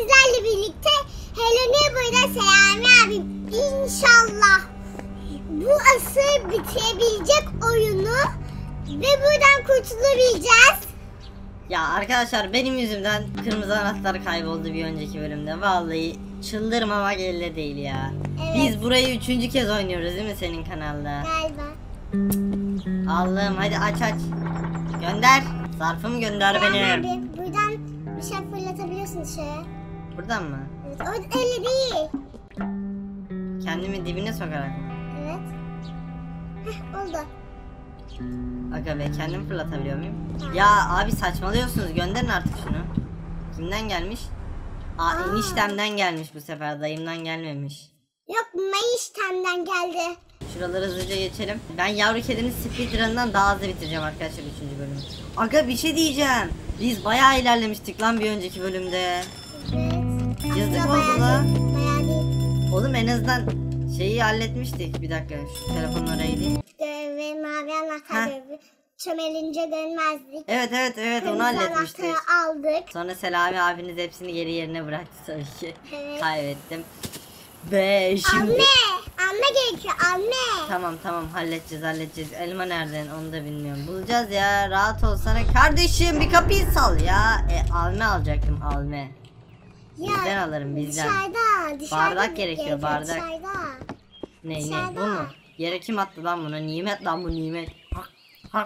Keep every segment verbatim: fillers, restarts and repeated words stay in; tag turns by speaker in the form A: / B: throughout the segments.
A: sizlerle birlikte Hello Neighbor'da Selami abim inşallah bu asır bitirebilecek oyunu ve buradan kurtulabileceğiz.
B: Ya arkadaşlar benim yüzümden kırmızı anahtar kayboldu bir önceki bölümde. Vallahi çıldırmamak elde değil ya.
A: Evet.
B: Biz burayı üçüncü kez oynuyoruz değil mi senin kanalda?
A: Galiba.
B: Allah'ım hadi aç aç. Gönder. Zarfımı gönder
A: Selami
B: beni.
A: abi buradan bir şey fırlatabiliyorsun dışarı.
B: Buradan mı?
A: Evet, o öyle değil.
B: Kendimi dibine sokarak mı?
A: Evet. Heh, oldu.
B: Aga be kendim fırlatabiliyor muyum? Ya abi saçmalıyorsunuz, gönderin artık şunu. Kimden gelmiş? Aa,
A: Aa.
B: eniştemden gelmiş bu sefer, dayımdan gelmemiş.
A: Yok, Mayış'temden geldi.
B: Şuraları hızlıca geçelim. Ben yavru kedinin speedrun'dan daha hızlı bitireceğim arkadaşlar üçüncü bölümü. Aga bir şey diyeceğim. Biz bayağı ilerlemiştik lan bir önceki bölümde.
A: Evet.
B: Yazık
A: Aslında
B: oldu
A: bayağı
B: lan.
A: değil, bayağı değil.
B: Oğlum en azından şeyi halletmiştik. Bir dakika şu telefonun oraya gideyim.
A: Ve mavi anahtar görevi. Çömelince dönmezdik.
B: Evet evet evet onu
A: Kırmızı
B: halletmiştik.
A: anahtarı aldık.
B: Sonra Selami abiniz hepsini geri yerine bıraktı tabii ki.
A: Evet.
B: Kaybettim. Ve şimdi...
A: Anne! Anne gerekiyor anne.
B: Tamam tamam halledeceğiz halledeceğiz. Elma nereden onu da bilmiyorum. Bulacağız ya, rahat olsana. Kardeşim bir kapıyı sal ya. E alme alacaktım alme. Bizden alırım bizden.
A: Dışarıda. Dışarıda
B: Bardak gerekiyor, bardak.
A: Dışarıda.
B: Ne ne
A: Dışarıda.
B: bu mu? Yere kim attı lan bunu? Nimet lan bu nimet. Hak hak.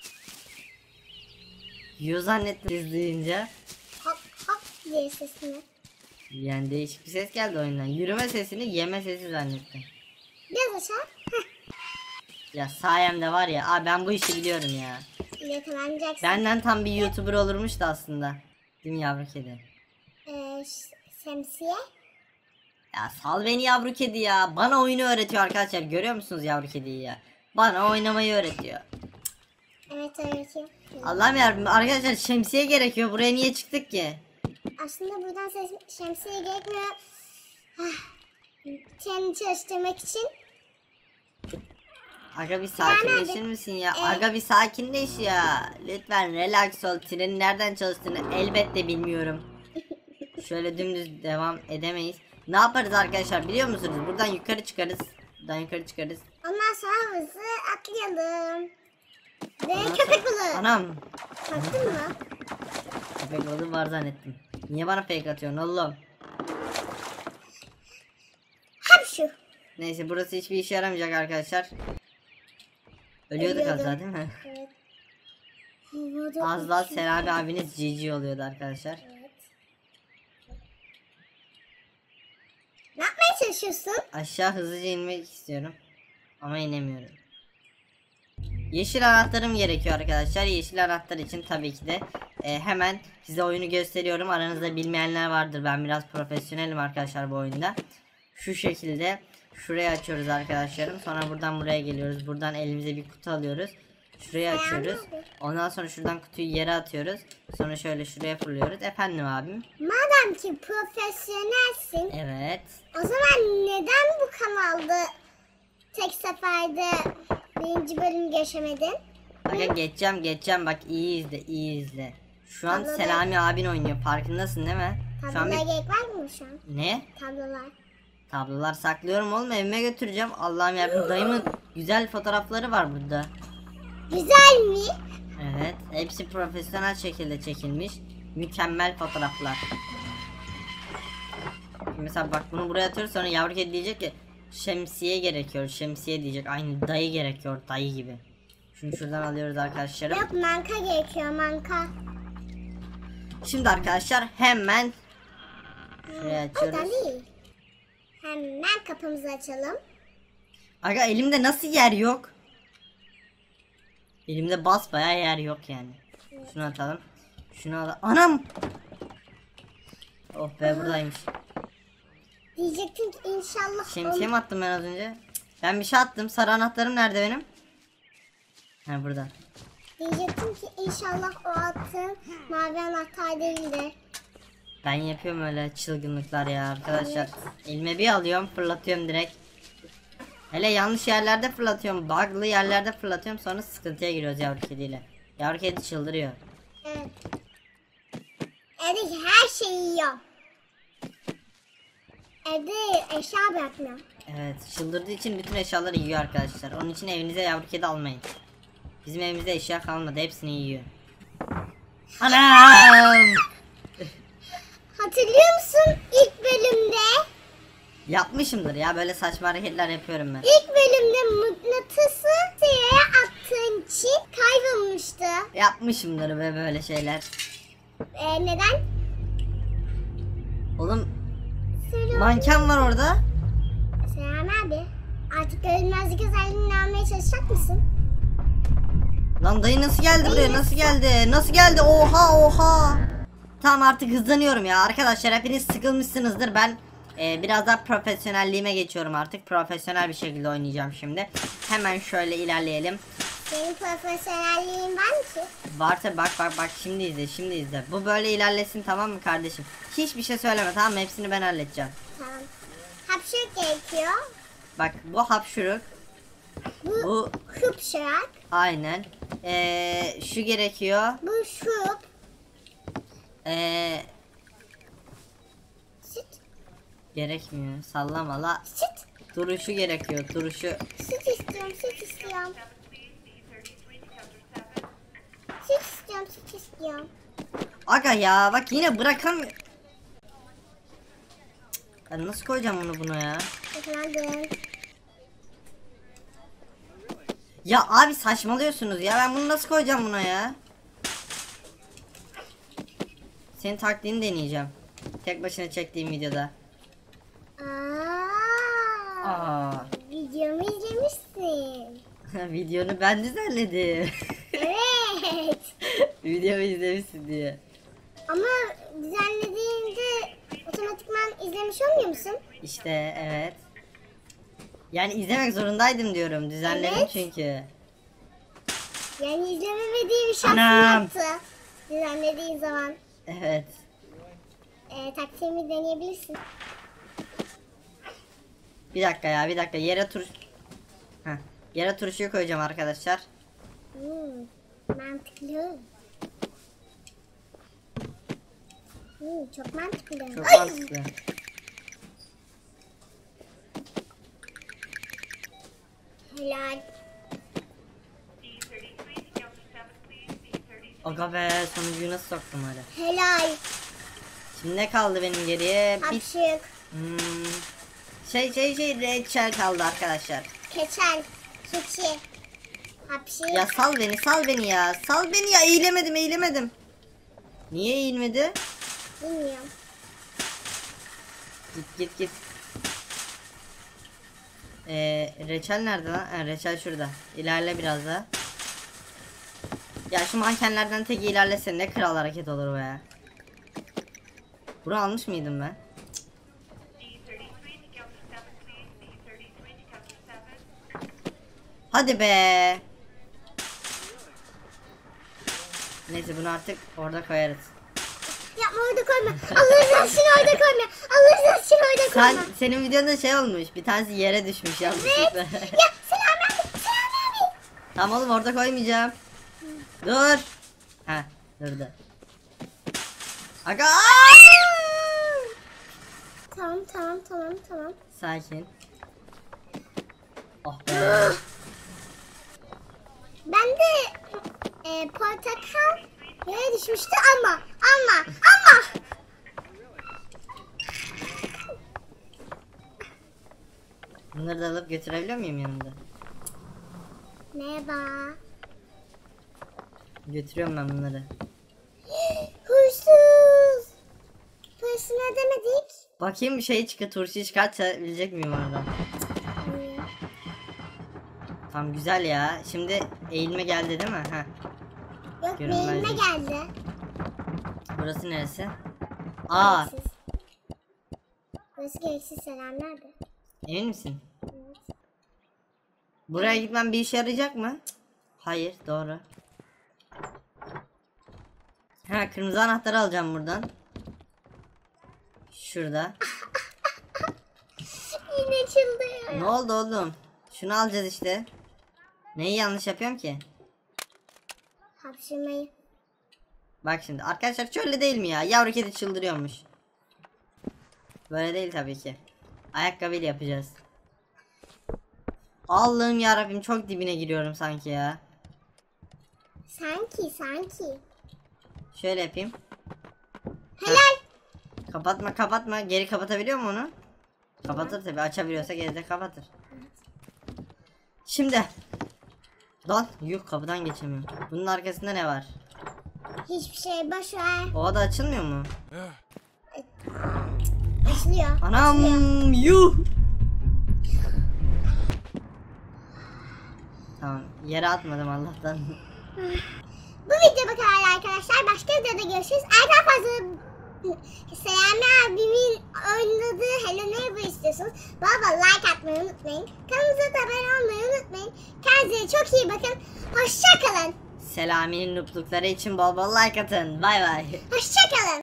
B: Yiyor zannettim izleyince.
A: Hop hop diye sesini.
B: Yani değişik bir ses geldi oyundan. Yürüme sesini yeme sesi zannettim.
A: Biraz aşağı.
B: Ya sayemde var ya. Aa ben bu işi biliyorum ya.
A: Yakalanacaksın.
B: Benden tam bir YouTuber olurmuş da aslında. Değil mi yavru kedi?
A: Ee, şemsiye.
B: Ya sal beni yavru kedi ya. Bana oyunu öğretiyor arkadaşlar. Görüyor musunuz yavru kediyi ya? Bana oynamayı öğretiyor.
A: Evet öğretiyor.
B: Allah'ım yarabbim arkadaşlar şemsiye gerekiyor. Buraya niye çıktık ki?
A: Aslında buradan ses, şemsiye gerekmiyor. Ah, kendini çalıştırmak için.
B: Aga bir sakinleşir misin ya? Aga bir sakinleş ya. Lütfen relax ol. Trenin nereden çalıştığını elbette bilmiyorum. Şöyle dümdüz devam edemeyiz. Ne yaparız arkadaşlar biliyor musunuz? Buradan yukarı çıkarız. Buradan yukarı çıkarız.
A: Ondan sonra hızlı atlayalım. Ve köpek balığı.
B: Anam.
A: Baktın mı?
B: Köpek balığı var zannettim. Niye bana fake atıyorsun oğlum?
A: Hapşu.
B: Neyse burası hiçbir işe yaramayacak arkadaşlar. Ölüyorduk az
A: Ölüyordum.
B: daha değil mi?
A: Evet. Havada
B: Az daha
A: uçuyor.
B: Selami abiniz G G oluyordu arkadaşlar.
A: Evet. Ne yapmaya çalışıyorsun?
B: Aşağı hızlıca inmek istiyorum. Ama inemiyorum. Yeşil anahtarım gerekiyor arkadaşlar. Yeşil anahtar için tabii ki de e, hemen size oyunu gösteriyorum. Aranızda bilmeyenler vardır. Ben biraz profesyonelim arkadaşlar bu oyunda. Şu şekilde şurayı açıyoruz arkadaşlarım. Sonra buradan buraya geliyoruz. Buradan elimize bir kutu alıyoruz. Şurayı açıyoruz. Ondan sonra şuradan kutuyu yere atıyoruz. Sonra şöyle şuraya fırlıyoruz. Efendim abim.
A: Madem ki profesyonelsin,
B: Evet.
A: o zaman neden bu kanalda tek seferde birinci bölüm geçemedin?
B: Aga geçeceğim geçeceğim bak iyi izle iyi izle. Şu an
A: Tabloda-
B: Selami abin oynuyor farkındasın değil mi? Şu an
A: Tablolara
B: bir...
A: gerek var mı şu an?
B: Ne?
A: Tablolar.
B: Tablolar saklıyorum oğlum evime götüreceğim. Allah'ım yarabbim dayımın güzel fotoğrafları var burada.
A: Güzel mi?
B: Evet hepsi profesyonel şekilde çekilmiş. Mükemmel fotoğraflar. Şimdi mesela bak bunu buraya atıyoruz sonra yavru kedi diyecek ki şemsiye gerekiyor şemsiye diyecek. Aynı dayı gerekiyor dayı gibi. Şunu şuradan alıyoruz arkadaşlarım.
A: Yok, manka gerekiyor, manka.
B: Şimdi arkadaşlar hemen şuraya
A: Oradan
B: açıyoruz.
A: değil. Hemen kapımızı açalım.
B: Aga elimde nasıl yer yok? Elimde basbayağı yer yok yani. Şunu atalım. Şunu alalım. Anam! Oh be buradaymış.
A: Diyecektim ki inşallah.
B: Şemsiye mi attım ben az önce? Cık, ben bir şey attım. Sarı anahtarım nerede benim? Ha burada.
A: Diyecektim ki inşallah o attığın mavi anahtar değildi.
B: Ben yapıyorum öyle çılgınlıklar ya arkadaşlar. Elime bir alıyorum fırlatıyorum direkt. Hele yanlış yerlerde fırlatıyorum. Bug'lı yerlerde fırlatıyorum. Sonra sıkıntıya giriyoruz yavru kediyle. Yavru kedi çıldırıyor.
A: Evet. Evdeki her şeyi yiyor. Evde eşya bırakmıyor.
B: Evet, çıldırdığı için bütün eşyaları yiyor arkadaşlar. Onun için evinize yavru kedi almayın. Bizim evimizde eşya kalmadı, hepsini yiyor. Anam!
A: Hatırlıyor musun ilk bölümde?
B: Yapmışımdır ya, böyle saçma hareketler yapıyorum ben.
A: İlk bölümde mıknatısı yere attığın için kaybolmuştu.
B: Yapmışımdır ve böyle şeyler.
A: Ee, neden?
B: Oğlum,
A: Söyle.
B: manken var orada.
A: Selam abi. Artık görünmezlik özelliğini almaya çalışacak mısın?
B: Lan dayı nasıl geldi buraya? Nasıl geldi? Nasıl geldi? Oha oha. Tamam, artık hızlanıyorum ya. Arkadaşlar hepiniz sıkılmışsınızdır. Ben e, biraz daha profesyonelliğime geçiyorum artık. Profesyonel bir şekilde oynayacağım şimdi. Hemen şöyle ilerleyelim.
A: Senin profesyonelliğin var mı ki?
B: Varsa bak bak bak, şimdi izle şimdi izle. Bu böyle ilerlesin, tamam mı kardeşim? Hiçbir şey söyleme, tamam mı? Hepsini ben halledeceğim.
A: Tamam. Hapşırık gerekiyor.
B: Bak, bu hapşuruk.
A: Bu,
B: Bu
A: hıpşırak.
B: aynen. Ee, şu gerekiyor.
A: Bu şurup.
B: Ee,
A: Süt.
B: gerekmiyor. Sallama la.
A: Süt.
B: Duruşu gerekiyor. Duruşu.
A: Süt istiyorum. Süt istiyorum. Süt istiyorum. Süt istiyorum.
B: Aga ya, bak yine bırakamıyor. Ben nasıl koyacağım bunu buna ya?
A: Efendim.
B: Ya abi saçmalıyorsunuz ya, ben bunu nasıl koyacağım buna ya? Senin taktiğini deneyeceğim. Tek başına çektiğim videoda.
A: Aa,
B: Aa.
A: videomu izlemişsin.
B: Videonu ben düzenledim.
A: Evet.
B: Videomu izlemişsin diye.
A: Ama düzenlediğinde otomatikman izlemiş olmuyor musun?
B: İşte evet. Yani izlemek zorundaydım diyorum. Düzenledim
A: Evet.
B: çünkü.
A: Yani izlememediği bir şansın
B: Anam.
A: yoktu. Düzenlediğin zaman.
B: Evet.
A: E, taktiğimi deneyebilirsin.
B: Bir dakika ya, bir dakika. Yere tur... Heh. Yere turşuyu koyacağım arkadaşlar.
A: Hmm, mantıklı. Hmm, çok mantıklı.
B: Çok
A: Ay!
B: mantıklı.
A: Helal.
B: Aga be, sonuncuyu nasıl soktum öyle.
A: Helal.
B: Şimdi ne kaldı benim geriye? Bir...
A: Hapşık.
B: Hmm, şey şey şey reçel kaldı arkadaşlar.
A: Keçel. Keçi. Hapşık.
B: Ya sal beni, sal beni ya. Sal beni ya, eğilemedim eğilemedim. Niye eğilmedi?
A: Bilmiyorum.
B: Git git git. Ee, reçel nerede lan? Ha, reçel şurada. İlerle biraz da. Ya şu mankenlerden tek ilerlesin, ne kral hareket olur be. Bunu almış mıydım ben? Hadi be. Neyse, bunu artık orada koyarız.
A: Yapma, orada koyma. Allah rızası için orada koyma. Allah rızası için orada
B: Sen,
A: koyma.
B: senin videonda şey olmuş, bir tanesi yere düşmüş yanlışlıkla.
A: Ya selam abi. Selam abi.
B: Tamam oğlum, orada koymayacağım. Dur. Ha, durdu. Aga.
A: Tamam tamam tamam tamam.
B: Sakin. Oh be.
A: Ben de e, portakal yere düşmüştü ama ama ama.
B: Bunları da alıp götürebiliyor muyum yanımda?
A: Merhaba.
B: Götürüyorum ben bunları.
A: Hırsız. Parasını ödemedik.
B: Bakayım, bir şey çıkı turşu çıkartabilecek miyim oradan?
A: Hmm.
B: Tamam, güzel ya. Şimdi eğilme geldi değil mi? Heh.
A: Yok,
B: Görünmezlik.
A: beynime geldi.
B: Burası neresi? Aa,
A: Gereksiz. Burası gereksiz, selam nerede?
B: emin misin?
A: Evet.
B: Buraya gitmem bir işe yarayacak mı? Cık, hayır, doğru. Ha, kırmızı anahtarı alacağım buradan. Şurada.
A: Yine çıldırıyor.
B: Ne oldu oğlum? Şunu alacağız işte. Neyi yanlış yapıyorum ki?
A: Hapşırmayı.
B: Bak şimdi arkadaşlar, şöyle değil mi ya? Yavru kedi çıldırıyormuş. Böyle değil tabii ki. Ayakkabıyla yapacağız. Allah'ım yarabbim, çok dibine giriyorum sanki ya.
A: Sanki sanki.
B: Şöyle yapayım.
A: Helal.
B: Kapatma kapatma. Geri kapatabiliyor mu onu? Kapatır tabi, açabiliyorsa geri de kapatır. Şimdi. Lan yuh, kapıdan geçemiyorum. Bunun arkasında ne var?
A: Hiçbir şey, boş ver.
B: O da açılmıyor mu?
A: Açılıyor.
B: Anam
A: açılıyor.
B: yuh. Tamam, yere atmadım Allah'tan.
A: Bu video bu kadar arkadaşlar. Başka videoda görüşürüz. Eğer daha fazla Selami abimin oynadığı Hello Neighbor istiyorsunuz, bol bol like atmayı unutmayın. Kanalımıza da abone olmayı unutmayın. Kendinize çok iyi bakın. Hoşça kalın.
B: Selami'nin nuplukları için bol bol like atın. Bay bay.
A: Hoşça kalın.